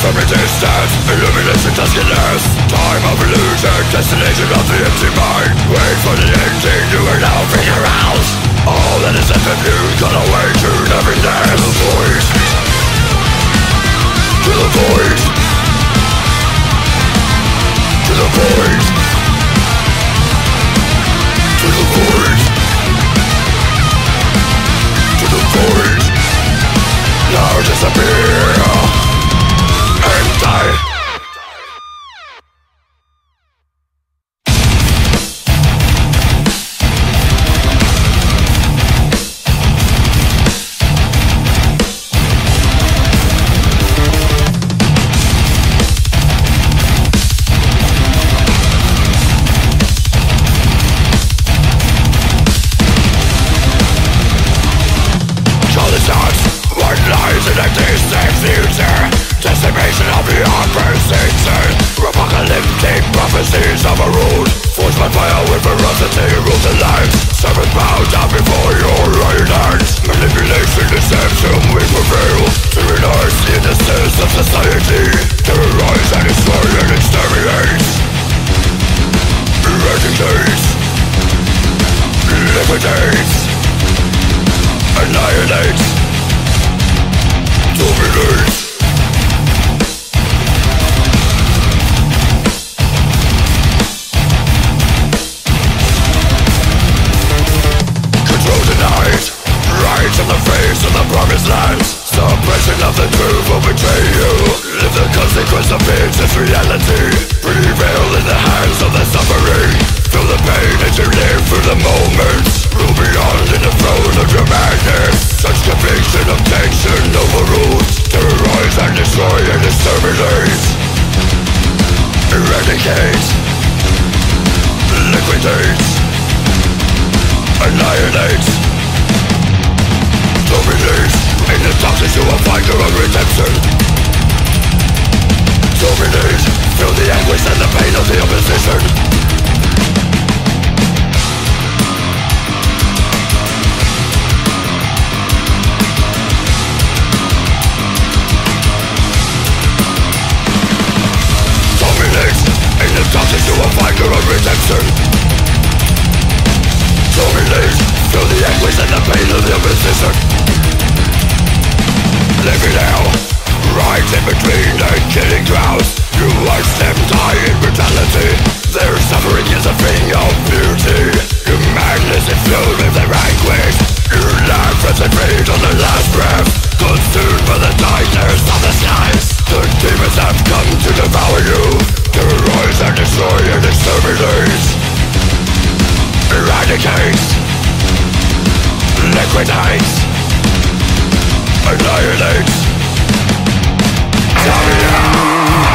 from a distance, illumination duskiness. Time of illusion, destination of the empty mind. Wait for the ending, you will now figure out. All that is left of you, gone away to nothingness. To the void. To the void. To the void. To the void. To the void. Now disappear and die. Decimation of the opposition. Apocalyptic prophecies overruled. Forged by fire with ferocity, rule the light. Servant bow down before your eyelids. Manipulation, deception, we prevail. Tyrannize the innocence of society. Terrorize and destroy and exterminate. Eradicate. Liquidate. Annihilate. Dominate. Right in the face of the promised land. Suppression of the truth will betray you. Live the consequence of its reality. Prevail in the hands of the suffering. Feel the pain as you live through the moments. Rule beyond in the throne of your madness. Such conviction of tension overruled. Terrorize and destroy and exterminate. Eradicate. Liquidate. Annihilate. Dominate. In the darkness you will find your own redemption. Dominate. Feel the anguish and the pain of the opposition. Dominate. In the darkness you will find your own redemption. Dominate. Feel the anguish and the pain of the opposition. Living hell, right in between the killing crowds. You watch them die in brutality. Their suffering is a thing of beauty. Your madness is filled with their anguish. You laugh as they fade on their last breath. Consumed by the darkness of the skies. The demons have come to devour you. Terrorize and destroy and exterminate. Eradicate. Liquidate. Annihilate. Dominate.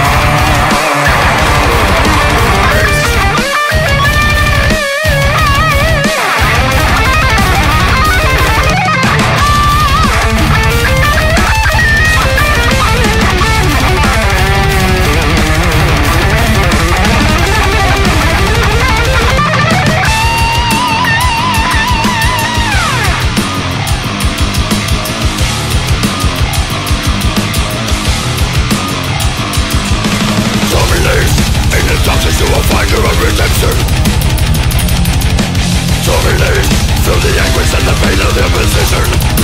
You will find your own redemption. Dominate. Feel the anguish and the pain of the opposition.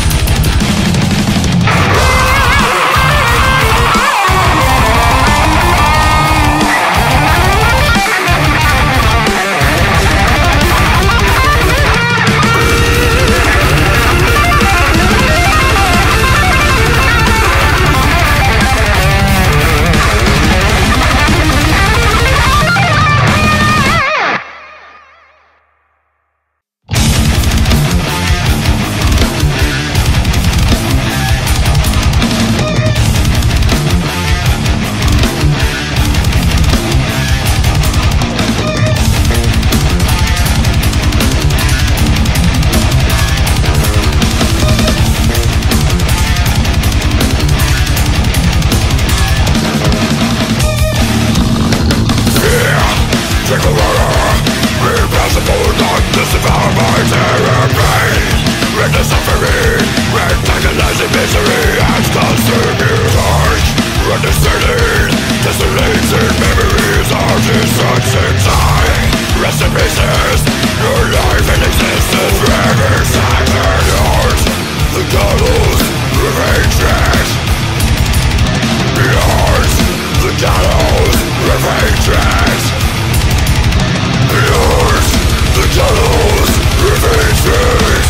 Misery has consumed your heart. Understanding destruction die. Rest in pieces. Your life and existence riverside your heart. The gallows, revenges. Yours. The gallows, revenges. Yours. The gallows, revenges.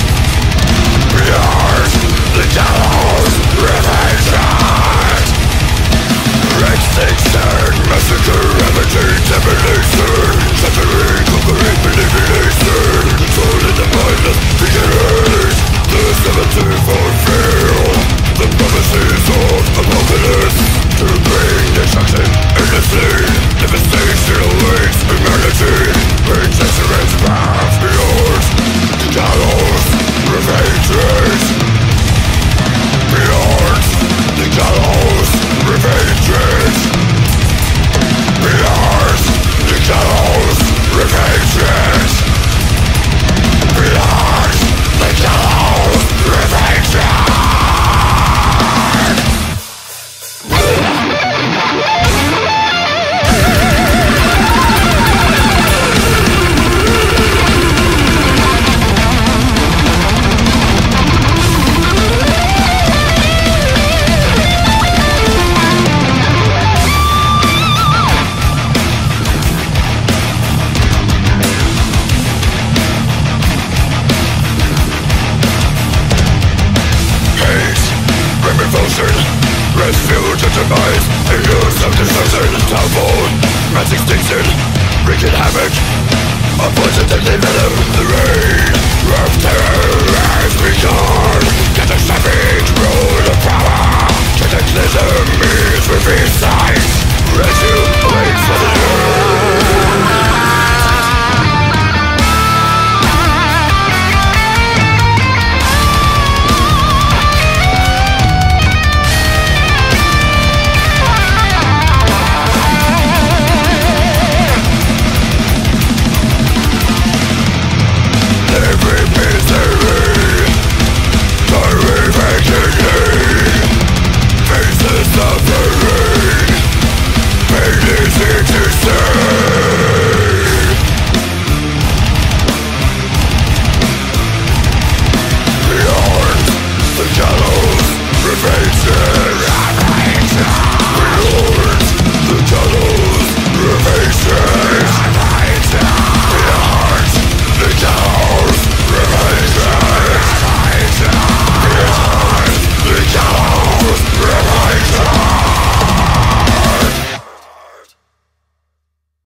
Yours. The gallows, revenges. Extinction, massacre, ravaging, demolition, shattering, conquering, manipulation, controlling the mindless beginners. The 70 fulfill the promises of apocalypse to bring destruction endlessly. Devastation awaits humanity. Incensurance path yours. The gallows, revenges. Yours. The gallows, revenges. Yours. The gallows, revenges. Yours. The gallows, revenges. Refuge and demise, the use of destruction, downfall, mass extinction, wreaking havoc, a poison that develop the reign of terror has begun. Catastrophic rule of power, cataclysm is